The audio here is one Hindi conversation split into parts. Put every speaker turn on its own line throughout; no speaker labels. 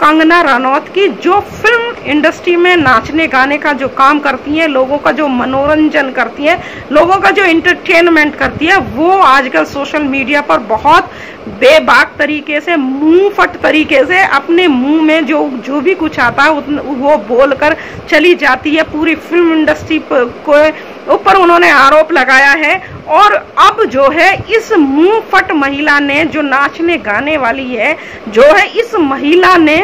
कंगना रनौत की, जो फिल्म इंडस्ट्री में नाचने गाने का जो काम करती हैं, लोगों का जो मनोरंजन करती हैं, लोगों का जो एंटरटेनमेंट करती है, वो आजकल सोशल मीडिया पर बहुत बेबाक तरीके से, मुंह फट तरीके से अपने मुंह में जो भी कुछ आता है वो बोलकर चली जाती है। पूरी फिल्म इंडस्ट्री को ऊपर उन्होंने आरोप लगाया है। और अब जो है इस मुंह फट महिला ने, जो नाचने गाने वाली है, जो है इस महिला ने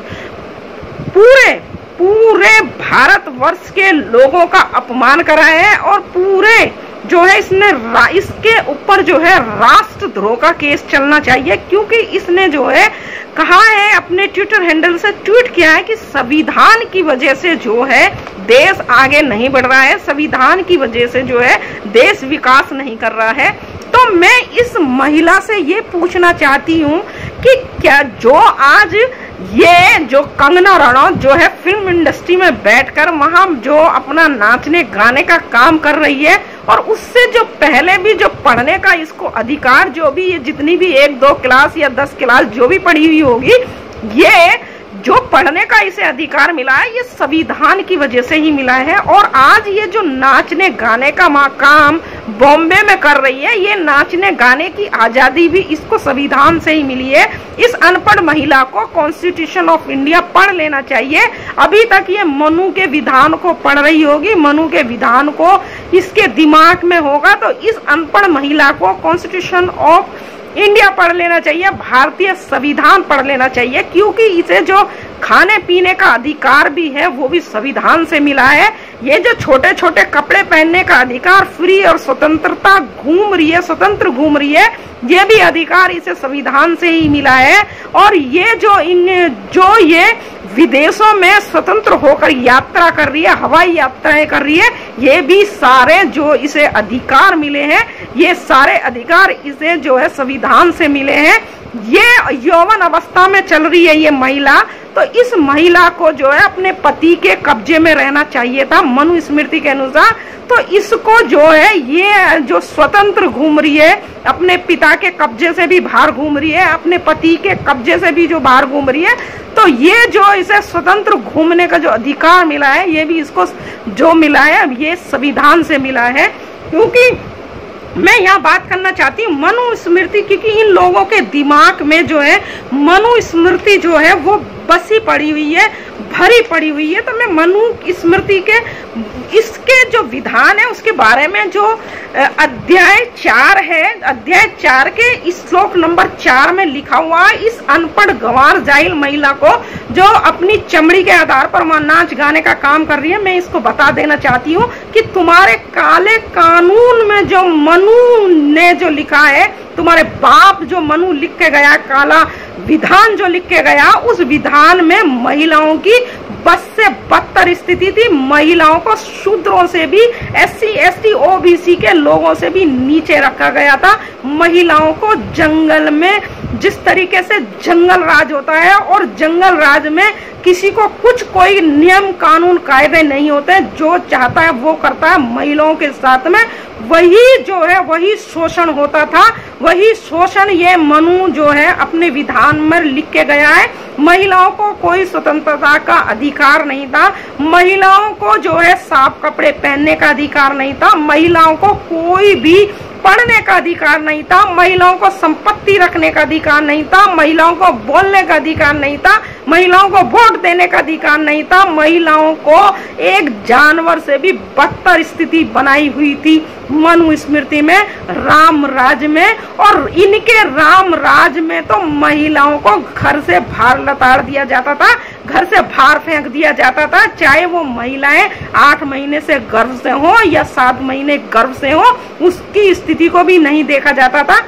पूरे भारतवर्ष के लोगों का अपमान करा है और पूरे जो है इसके ऊपर जो है राष्ट्रद्रोह का केस चलना चाहिए, क्योंकि इसने जो है कहा है, अपने ट्विटर हैंडल से ट्वीट किया है कि संविधान की वजह से जो है देश आगे नहीं बढ़ रहा है, संविधान की वजह से जो है देश विकास नहीं कर रहा है। तो मैं इस महिला से ये पूछना चाहती हूँ कि क्या जो आज ये जो कंगना रनौत जो है फिल्म इंडस्ट्री में बैठकर वहां जो अपना नाचने गाने का काम कर रही है, और उससे जो पहले भी जो पढ़ने का इसको अधिकार, जो भी ये जितनी भी 1-2 क्लास या 10 क्लास जो भी पढ़ी हुई होगी, ये जो पढ़ने का इसे अधिकार मिला है ये संविधान की वजह से ही मिला है। और आज ये जो नाचने गाने का काम बॉम्बे में कर रही है, ये नाचने गाने की आजादी भी इसको संविधान से ही मिली है। इस अनपढ़ महिला को कॉन्स्टिट्यूशन ऑफ इंडिया पढ़ लेना चाहिए। अभी तक ये मनु के विधान को पढ़ रही होगी, मनु के विधान को इसके दिमाग में होगा, तो इस अनपढ़ महिला को कॉन्स्टिट्यूशन ऑफ इंडिया पढ़ लेना चाहिए, भारतीय संविधान पढ़ लेना चाहिए, क्योंकि इसे जो खाने पीने का अधिकार भी है वो भी संविधान से मिला है। ये जो छोटे छोटे कपड़े पहनने का अधिकार, फ्री और स्वतंत्रता घूम रही है, स्वतंत्र घूम रही है, ये भी अधिकार इसे संविधान से ही मिला है। और ये जो ये विदेशों में स्वतंत्र होकर यात्रा कर रही है, हवाई यात्राएं कर रही है, ये भी सारे जो इसे अधिकार मिले हैं, ये सारे अधिकार इसे जो है संविधान से मिले हैं। ये यौवन अवस्था में चल रही है ये महिला, तो इस महिला को जो है अपने पति के कब्जे में रहना चाहिए था मनुस्मृति के अनुसार। तो इसको जो है ये जो स्वतंत्र घूम रही है, अपने पिता के कब्जे से भी बाहर घूम रही है, अपने पति के कब्जे से भी जो बाहर घूम रही है, तो ये जो इसे स्वतंत्र घूमने का जो अधिकार मिला है, ये भी इसको जो मिला है ये संविधान से मिला है। क्योंकि मैं यहाँ बात करना चाहती हूँ मनुस्मृति, क्योंकि इन लोगों के दिमाग में जो है मनुस्मृति जो है वो बसी पड़ी हुई है, भरी पड़ी हुई है। तो मैं मनुस्मृति के इसके जो विधान है उसके बारे में जो अध्याय 4 है, अध्याय 4 के श्लोक नंबर 4 में लिखा हुआ है, इस अनपढ़ गंवार जाहिल महिला को जो अपनी चमड़ी के आधार पर नाच गाने का काम कर रही है, मैं इसको बता देना चाहती हूँ कि तुम्हारे काले कानून में जो मनु ने जो लिखा है, तुम्हारे बाप जो मनु लिख के गया, काला विधान जो लिख के गया, उस विधान में महिलाओं की बस से बदतर स्थिति थी। महिलाओं को शूद्रों से भी, SC ST OBC के लोगों से भी नीचे रखा गया था। महिलाओं को जंगल में, जिस तरीके से जंगल राज होता है और जंगल राज में किसी को कुछ कोई नियम कानून कायदे नहीं होते, जो चाहता है वो करता है, महिलाओं के साथ में वही जो है वही शोषण होता था। वही शोषण ये मनु जो है अपने विधान में लिख के गया है। महिलाओं को कोई स्वतंत्रता का अधिकार नहीं था, महिलाओं को जो है साफ कपड़े पहनने का अधिकार नहीं था, महिलाओं को कोई भी पढ़ने का अधिकार नहीं था, महिलाओं को संपत्ति रखने का अधिकार नहीं था, महिलाओं को बोलने का अधिकार नहीं था, महिलाओं को वोट देने का अधिकार नहीं था, महिलाओं को एक जानवर से भी बदतर स्थिति बनाई हुई थी मनुस्मृति में, राम राज में। और इनके राम राज में तो महिलाओं को घर से बाहर लताड़ दिया जाता था, घर से बाहर फेंक दिया जाता था, चाहे वो महिलाएं 8 महीने से गर्भ से हो या 7 महीने गर्भ से हो, उसकी स्थिति को भी नहीं देखा जाता था।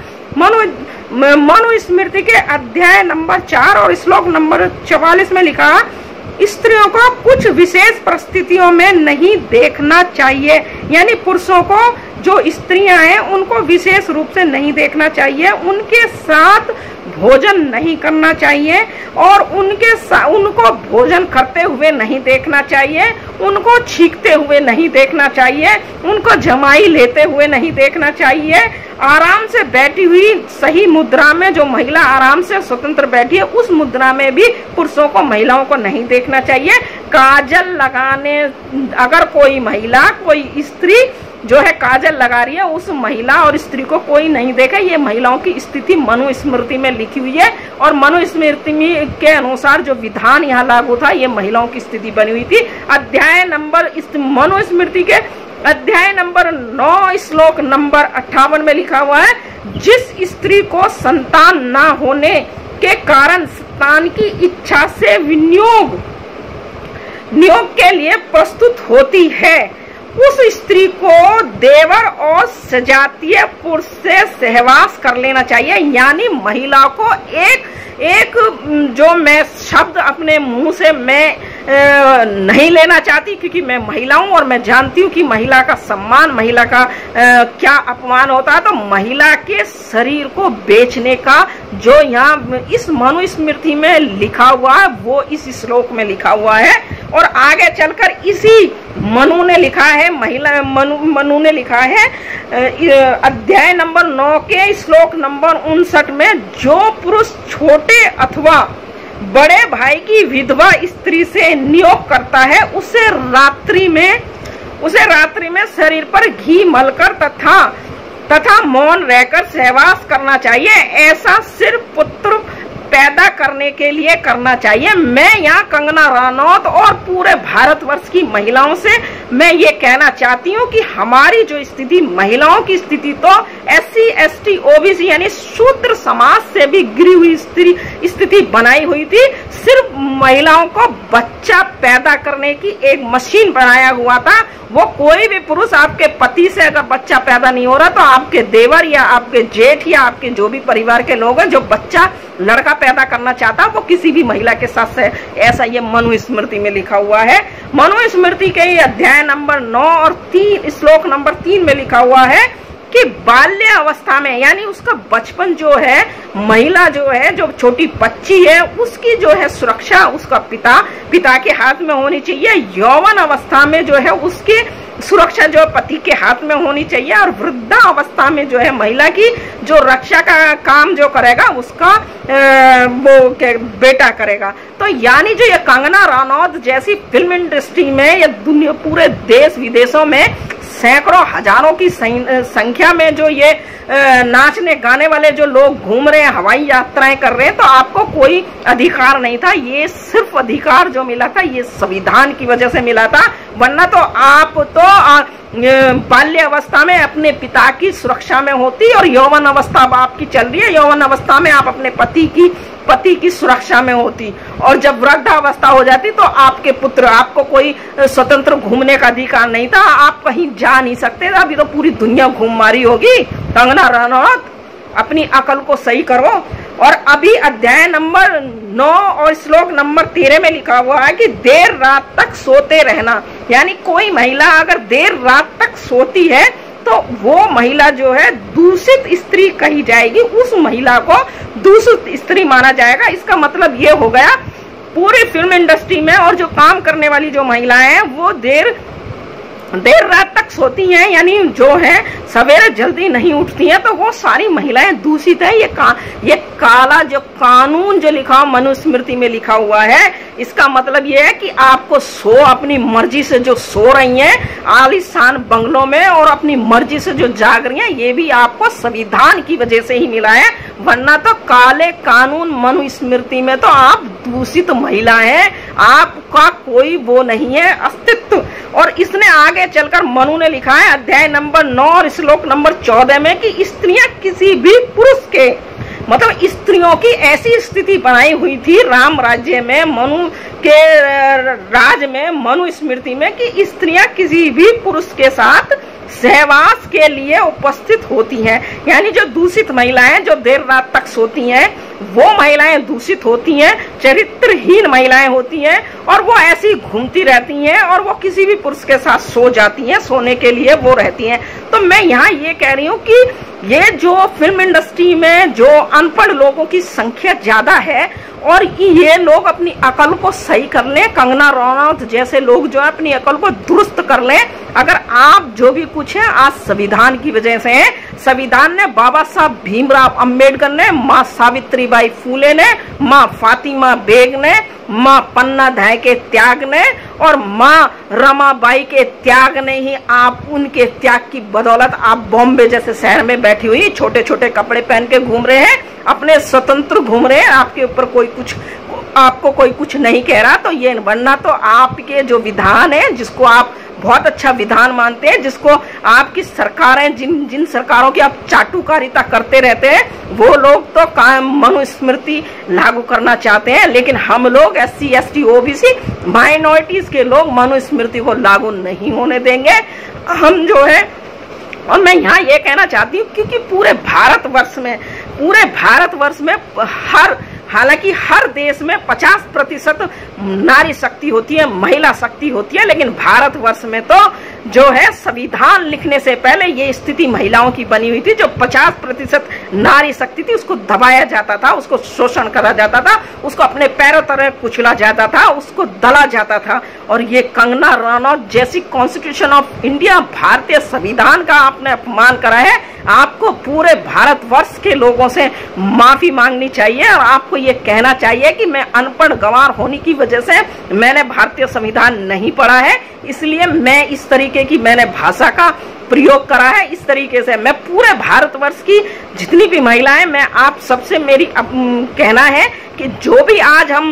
मनुस्मृति के अध्याय नंबर 4 और श्लोक नंबर 44 में लिखा, स्त्रियों को कुछ विशेष परिस्थितियों में नहीं देखना चाहिए, यानी पुरुषों को जो स्त्रियां हैं उनको विशेष रूप से नहीं देखना चाहिए, उनके साथ भोजन नहीं करना चाहिए और उनको भोजन करते हुए नहीं देखना चाहिए, उनको छींकते हुए नहीं देखना चाहिए, उनको जमाई लेते हुए नहीं देखना चाहिए आराम से बैठी हुई सही मुद्रा में जो महिला आराम से स्वतंत्र बैठी है, उस मुद्रा में भी पुरुषों को महिलाओं को नहीं देखना चाहिए। काजल लगाने, अगर कोई महिला, कोई स्त्री जो है काजल लगा रही है, उस महिला और स्त्री को कोई नहीं देखे। ये महिलाओं की स्थिति मनुस्मृति में लिखी हुई है और मनुस्मृति के अनुसार जो विधान यहाँ लागू था, ये महिलाओं की स्थिति बनी हुई थी। अध्याय नंबर मनुस्मृति के अध्याय नंबर 9 श्लोक नंबर 58 में लिखा हुआ है, जिस स्त्री को संतान न होने के कारण संतान की इच्छा से नियोग के लिए प्रस्तुत होती है, उस स्त्री को देवर और सजातीय पुरुष से सहवास कर लेना चाहिए। यानी महिला को एक जो मैं शब्द अपने मुंह से मैं नहीं लेना चाहती, क्योंकि मैं महिला हूं और मैं जानती हूं कि महिला का सम्मान, महिला का क्या अपमान होता है। तो महिला के शरीर को बेचने का जो यहाँ इस मनुस्मृति में लिखा हुआ है, वो इस श्लोक में लिखा हुआ है। और आगे चलकर इसी मनु ने लिखा है, मनु ने लिखा है अध्याय नंबर 9 के श्लोक नंबर 59 में, जो पुरुष छोटे अथवा बड़े भाई की विधवा स्त्री से नियोग करता है, उसे रात्रि में शरीर पर घी मलकर तथा मौन रहकर सहवास करना चाहिए। ऐसा सिर्फ पुत्र पैदा करने के लिए करना चाहिए। मैं यहाँ कंगना रनौत और पूरे भारतवर्ष की महिलाओं से मैं ये कहना चाहती हूँ कि हमारी जो स्थिति, महिलाओं की स्थिति तो SC ST OBC यानी शूद्र समाज से भी गिरी हुई स्थिति बनाई हुई थी। सिर्फ महिलाओं को बच्चा पैदा करने की एक मशीन बनाया हुआ था। वो कोई भी पुरुष आपके पति से अगर बच्चा पैदा नहीं हो रहा, तो आपके देवर या आपके जेठ या आपके जो भी परिवार के लोग हैं, जो बच्चा लड़का पैदा करना चाहता है, वो किसी भी महिला के साथ से, ऐसा ये मनुस्मृति में लिखा हुआ है। मनुस्मृति के अध्याय नंबर 9 और 3 श्लोक नंबर 3 में लिखा हुआ है कि बाल्य अवस्था में, यानी उसका बचपन जो है, महिला जो है, जो छोटी बच्ची है, उसकी जो है सुरक्षा उसका पिता के हाथ में होनी चाहिए। यौवन अवस्था में जो है उसकी सुरक्षा जो पति के हाथ में होनी चाहिए। और वृद्धा अवस्था में जो है महिला की जो रक्षा का काम जो करेगा, उसका वो बेटा करेगा। तो यानी जो ये कंगना रनौत जैसी फिल्म इंडस्ट्री में या दुनिया पूरे देश विदेशों में सैकड़ों हजारों की संख्या में जो ये नाचने गाने वाले जो लोग घूम रहे हैं, हवाई यात्राएं कर रहे हैं, तो आपको कोई अधिकार नहीं था। ये सिर्फ अधिकार जो मिला था, ये संविधान की वजह से मिला था। वरना तो आप तो बाल्य अवस्था में अपने पिता की सुरक्षा में होती, और यौवन अवस्था आपकी चल रही है, यौवन अवस्था में आप अपने पति की सुरक्षा में होती। और जब वृद्धावस्था हो जाती तो आपके पुत्र, आपको कोई स्वतंत्र घूमने का अधिकार नहीं था, आप कहीं जा नहीं सकते थे। अभी तो पूरी दुनिया घूम मारी होगी। कंगना रनौत, अपनी अकल को सही करो। और अभी अध्याय नंबर 9 और श्लोक नंबर 13 में लिखा हुआ है कि देर रात तक सोते रहना, यानी कोई महिला अगर देर रात तक सोती है तो वो महिला जो है दूषित स्त्री कही जाएगी, उस महिला को दूषित स्त्री माना जाएगा। इसका मतलब ये हो गया, पूरी फिल्म इंडस्ट्री में और जो काम करने वाली जो महिलाएं हैं, वो देर रात तक सोती हैं, यानी जो है सवेरे जल्दी नहीं उठती हैं, तो वो सारी महिलाएं दूषित है। ये काला जो कानून जो लिखा मनुस्मृति में लिखा हुआ है, इसका मतलब ये है कि आपको अपनी मर्जी से जो सो रही हैं आलीशान बंगलों में और अपनी मर्जी से जो जाग रही हैं, ये भी आपको संविधान की वजह से ही मिला है। वरना तो काले कानून मनुस्मृति में तो आप दूषित महिला हैं, आपका कोई वो नहीं है अस्तित्व। और इसने आगे चलकर मनु ने लिखा है अध्याय नंबर 9 और श्लोक नंबर 14 में कि स्त्रियां किसी भी पुरुष के, मतलब स्त्रियों की ऐसी स्थिति बनाई हुई थी राम राज्य में, मनु के राज में, मनुस्मृति में, कि स्त्रियां किसी भी पुरुष के साथ सहवास के लिए उपस्थित होती हैं। यानी जो दूषित महिलाएं जो देर रात तक सोती हैं, वो महिलाएं दूषित होती हैं, चरित्रहीन महिलाएं होती हैं, और वो ऐसी घूमती रहती हैं और वो किसी भी पुरुष के साथ सो जाती हैं, सोने के लिए वो रहती हैं। तो मैं यहाँ ये कह रही हूँ कि ये जो फिल्म इंडस्ट्री में जो अनपढ़ लोगों की संख्या ज्यादा है और ये लोग अपनी अकल को सही कर लें, कंगना रनौत जैसे लोग जो है अपनी अकल को दुरुस्त कर लें। अगर आप जो भी कुछ है आज संविधान की वजह से है। संविधान ने बाबा साहब भीमराव अंबेडकर ने, माँ सावित्रीबाई फूले ने, माँ फातिमा बेग ने, माँ पन्ना धाय के त्याग ने और माँ रमाबाई के त्याग ने ही आप उनके त्याग की बदौलत आप बॉम्बे जैसे शहर में बैठी हुई छोटे छोटे कपड़े पहन के घूम रहे हैं, अपने स्वतंत्र घूम रहे हैं। आपके ऊपर आपको कोई कुछ नहीं कह रहा। तो ये वरना तो आपके जो विधान है, जिसको आप बहुत अच्छा विधान मानते हैं, जिसको आपकी सरकारें जिन सरकारों की आप चाटुकारिता करते रहते हैं, वो लोग तो मनुस्मृति लागू करना चाहते हैं, लेकिन हम लोग SC ST OBC माइनॉरिटीज के लोग मनुस्मृति को लागू नहीं होने देंगे। हम जो है, और मैं यहाँ ये कहना चाहती हूँ क्योंकि पूरे भारतवर्ष में हालांकि हर देश में 50% नारी शक्ति होती है, महिला शक्ति होती है, लेकिन भारतवर्ष में तो जो है संविधान लिखने से पहले ये स्थिति महिलाओं की बनी हुई थी। जो 50% नारी शक्ति थी उसको दबाया जाता था, उसको शोषण करा जाता था, उसको अपने पैरों तरह कुचला जाता था, उसको दला जाता था। और ये कंगना रनौत जैसी कॉन्स्टिट्यूशन ऑफ इंडिया, भारतीय संविधान का आपने अपमान करा है। आपको पूरे भारतवर्ष के लोगों से माफी मांगनी चाहिए और आपको ये कहना चाहिए कि मैं अनपढ़ गंवार होने की वजह से मैंने भारतीय संविधान नहीं पढ़ा है, इसलिए मैं इस तरीके की मैंने भाषा का प्रयोग करा है। इस तरीके से मैं पूरे भारतवर्ष की जितनी भी महिलाएं, मैं आप सबसे मेरी कहना है कि जो भी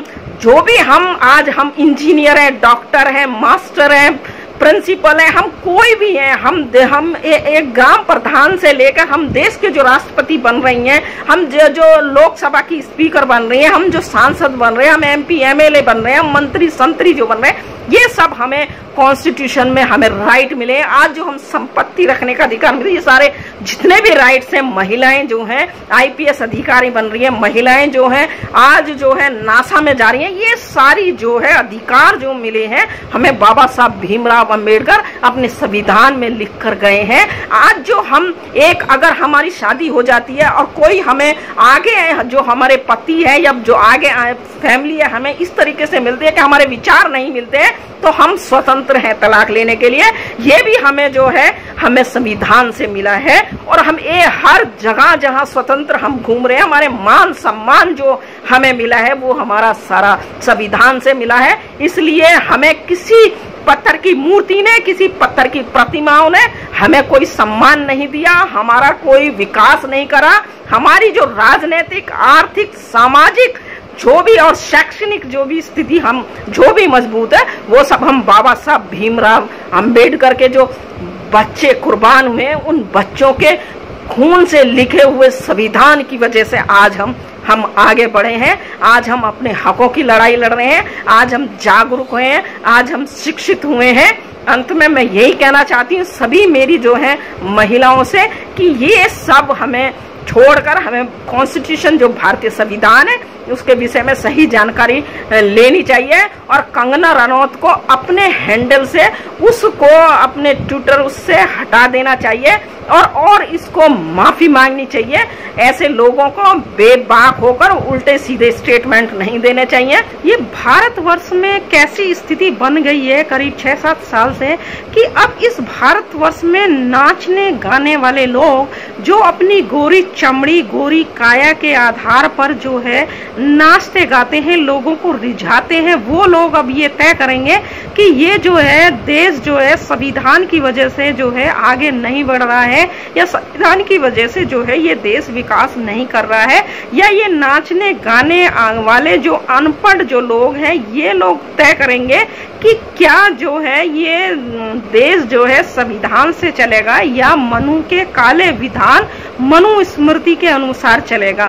हम इंजीनियर हैं, डॉक्टर हैं, मास्टर हैं, प्रिंसिपल है, हम कोई भी हैं, हम एक ग्राम प्रधान से लेकर हम देश के जो राष्ट्रपति बन रही हैं, हम जो लोकसभा की स्पीकर बन रही हैं, हम जो सांसद बन रहे हैं, हम MP MLA बन रहे हैं, हम मंत्री संतरी जो बन रहे हैं, ये सब हमें कॉन्स्टिट्यूशन में हमें राइट मिले हैं। आज जो हम संपत्ति रखने का अधिकार मिले, ये सारे जितने भी राइट्स हैं, महिलाएं जो हैं IPS अधिकारी बन रही है, महिलाएं जो हैं आज जो है नासा में जा रही हैं, ये सारी जो है अधिकार जो मिले हैं हमें बाबा साहब भीमराव अंबेडकर अपने संविधान में लिख कर गए हैं। आज जो हम अगर हमारी शादी हो जाती है और कोई हमें आगे जो हमारे पति है या जो आगे फैमिली है हमें इस तरीके से मिलते हैं कि हमारे विचार नहीं मिलते हैं, तो हम स्वतंत्र हैं तलाक लेने के लिए। ये भी हमें जो है हमें संविधान से मिला है और हम हर जगह जहां स्वतंत्र हम घूम रहे हैं, हमारे मान सम्मान जो हमें मिला है वो हमारा सारा संविधान से मिला है। इसलिए हमें किसी पत्थर की मूर्ति ने, किसी पत्थर की प्रतिमाओं ने हमें कोई सम्मान नहीं दिया, हमारा कोई विकास नहीं करा। हमारी जो राजनीतिक, आर्थिक, सामाजिक जो भी और शैक्षणिक जो भी स्थिति हम जो भी मजबूत है, वो सब हम बाबा साहब भीमराव अंबेडकर के जो बच्चे कुर्बान हुए, उन बच्चों के खून से लिखे हुए संविधान की वजह से आज हम आगे बढ़े हैं। आज हम अपने हकों की लड़ाई लड़ रहे हैं, आज हम जागरूक हुए हैं, आज हम शिक्षित हुए हैं। अंत में मैं यही कहना चाहती हूँ सभी मेरी जो है महिलाओं से कि ये सब हमें छोड़कर हमें कॉन्स्टिट्यूशन जो भारतीय संविधान है उसके विषय में सही जानकारी लेनी चाहिए और कंगना रनौत को अपने हैंडल से उसको अपने ट्विटर उससे हटा देना चाहिए और इसको माफी मांगनी चाहिए। ऐसे लोगों को बेबाक होकर उल्टे सीधे स्टेटमेंट नहीं देने चाहिए। ये भारतवर्ष में कैसी स्थिति बन गई है करीब 6-7 साल से कि अब इस भारतवर्ष में नाचने गाने वाले लोग जो अपनी गोरी चमड़ी, गोरी काया के आधार पर जो है नाचते गाते हैं, लोगों को रिझाते हैं, वो लोग अब ये तय करेंगे कि ये जो है देश जो है संविधान की वजह से जो है आगे नहीं बढ़ रहा है या संविधान की वजह से जो है ये देश विकास नहीं कर रहा है, या ये नाचने गाने वाले जो अनपढ़ जो लोग हैं ये लोग तय करेंगे कि क्या जो है ये देश जो है संविधान से चलेगा या मनु के काले विधान, मनुस्मृति के अनुसार चलेगा।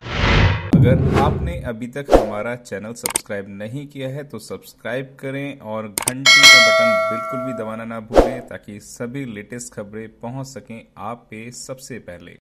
अगर आपने अभी तक हमारा चैनल सब्सक्राइब नहीं किया है तो सब्सक्राइब करें और घंटी का बटन बिल्कुल भी दबाना ना भूलें ताकि सभी लेटेस्ट खबरें पहुंच सकें आप पे सबसे पहले।